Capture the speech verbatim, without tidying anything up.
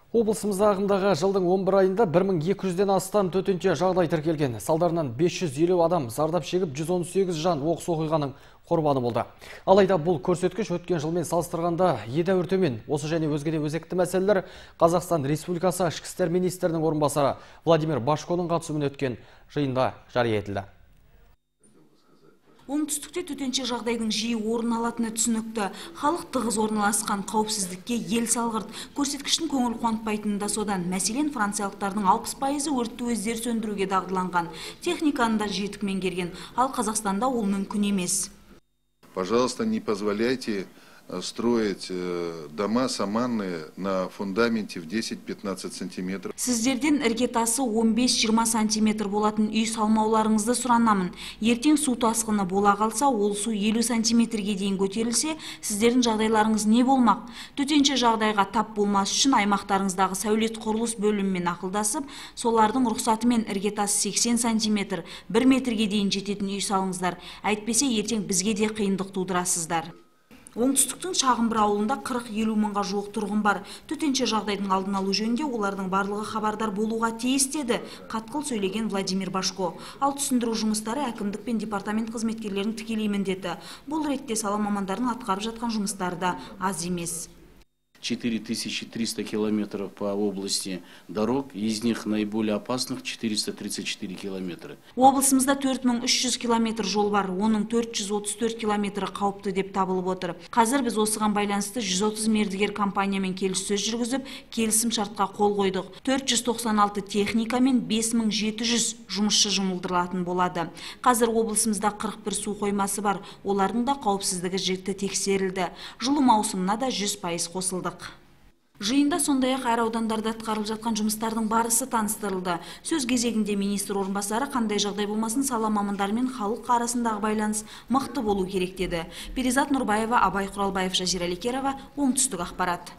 Облысымызда ағымдағы жылдың он бір айында бір мың екі жүзден астам төтенше жағдай тіркелген. Салдарынан бес жүз елу адам зардап шегіп, жүз он сегіз жан оқыс оқиғаның құрбаны болды. Алайда бұл көрсеткіш өткен жылмен салыстырғанда едәуір төмен. Осы және өзге де өзекті мәселелер Қазақстан Республикасы ішкі істер министрінің орынбасары Владимир Башконың қатысуымен өткен жиында жария етілді. Оңтүстікте төтенше жағдайдың жиі орын алатыны түсінікті. Халық тығыз орналасқан, қауіпсіздікке ел салғырт. Көрсеткіштің көңіл қуантпайтыны да содан. Мәселен, франциялықтардың алпыс пайызы өртті өздері сөндіруге дағдыланған. Техниканы да жетік меңгерген. Ал Қазақстанда ол мүмкін емес. Пожалуйста, не позволяйте строить дома саманные на фундаменте в десять-пятнадцать сантиметров. Сіздерден іргетасы он бес-жиырма сантиметр болатын үй салмауларыңызды сұранамын. Ертең су тасқыны бола қалса, ол су елу сантиметрге дейін көтерілсе, сіздердің жағдайларыңыз не болмақ? Төтенше жағдайға тап болмас үшін аймақтарыңыздағы сәулет құрылыс бөлімімен ақылдасып, солардың рұқсатымен іргетасы сексен сантиметр, бір метрге дейін жететін үй салыңыздар. Әйтпесе ертең бізге де қиындық тудырасыздар. Оңтүстіктің шағын бір ауылында қырық-елу мыңға жуық тұрғын бар. Төтенше жағдайдың алдын алу жөнінде олардың барлығы хабардар болуға тиіс деді, қатқыл сөйлеген Владимир Башко. Ал түсіндіру жұмыстары әкімдік пен департамент қызметкерлерінің тікелей міндеті. Бұл ретте сала мамандарының атқарып жатқан жұмыстары да аз емес. четыре тысячи триста километров по области дорог, из них наиболее опасных четыреста тридцать четыре километра. Облысымызда төрт мың үш жүз километр жол бар, оның төрт жүз отыз төрт километрі қауіпті деп табылып отыр. Қазір біз осыған байланысты жүз отыз мердігер компаниямен келіссөз жүргізіп, келісім шартқа қол қойдық. төрт жүз тоқсан алты техника мен бес мың жеті жүз жұмысшы жұмылдырылатын болады. Қазір облысымызда қырық бір су қоймасы бар, олардың да қауіпсіздігі жіті тексерілді. Жылу маусымына да жүз пайыз қосылды. Жиында сондай-ақ әр аудандарда атқарылып жатқан жұмыстардың барысы таныстырылды. Сөз кезегінде министр орынбасары қандай жағдай болмасын сала мамандары мен халық арасындағы байланыс мықты болу керек деді. Перизат Нұрбаева, Абай Құралбаев, Жазира Лекерова, Оңтүстік ақпарат.